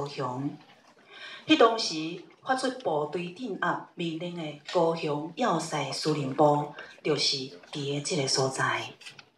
雄。迄当时发出部队镇压命令的高雄要塞司令部，就是伫个即个所在。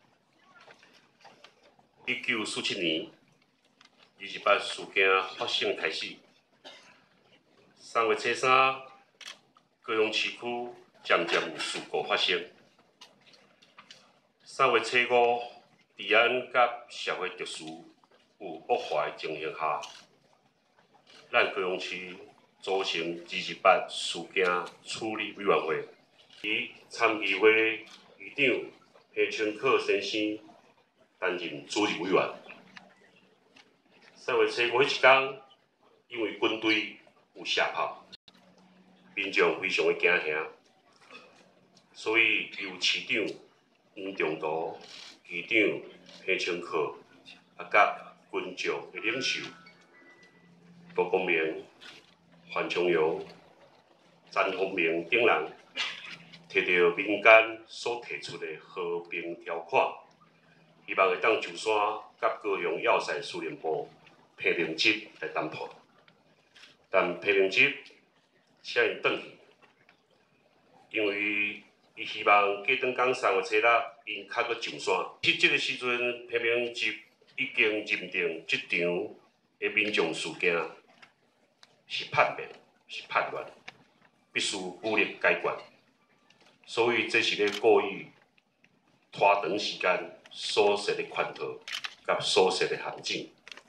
1947年28事件发生开始，3月初3，高雄市区渐渐有事故发生。3月初5，治安甲社会秩序有恶化的情形下，咱高雄市组成28事件处理委员会，以参议会议长黑春克先生担任主任委员。3月初5迄一天，因为军队有射炮，民众非常的惊吓，所以由市长黄中图、议长黑春克，甲军将的领袖杜公明、范崇阳、詹丰明等人，摕到民间所提出的和平条款，希望会当上山，甲高雄要塞司令部批评局来谈判。但批评局请因转去，因为伊希望过转讲3月初6，因较搁上山。即个时阵，批评局已经认定即场的民众事件是叛变，是叛乱，必须武力解决。所以这是咧故意拖长时间所设的圈套，甲所设的陷阱。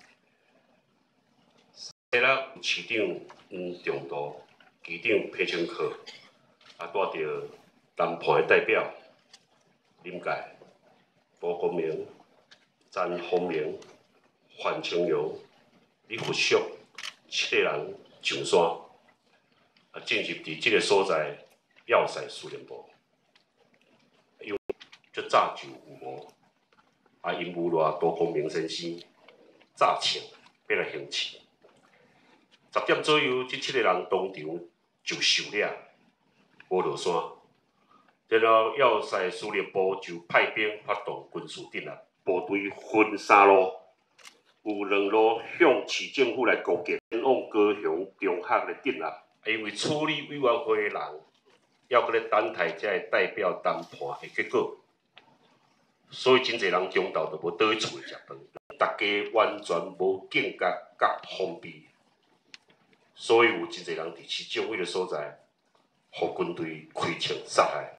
市长黄中图、议长裴清克，带着谈判的代表林介、杜公明、詹丰明、范崇阳、李福淑7个人上山，进入伫即个所在要塞司令部。因为足早就有无，因无赖杜公明先生早请要来行刺。10点左右，即7个人当场就受掠，无落山。然后要塞司令部就派兵发动军事镇压，部队分3路，有2路向市政府来攻击，往高雄中学来镇压。因为处理委员会的人要搁咧等待遮个代表谈判的结果，所以真侪人中昼就无倒去厝里食饭，大家完全无警觉甲防备。所以有真侪人伫市政府的所在，互军队开枪杀害。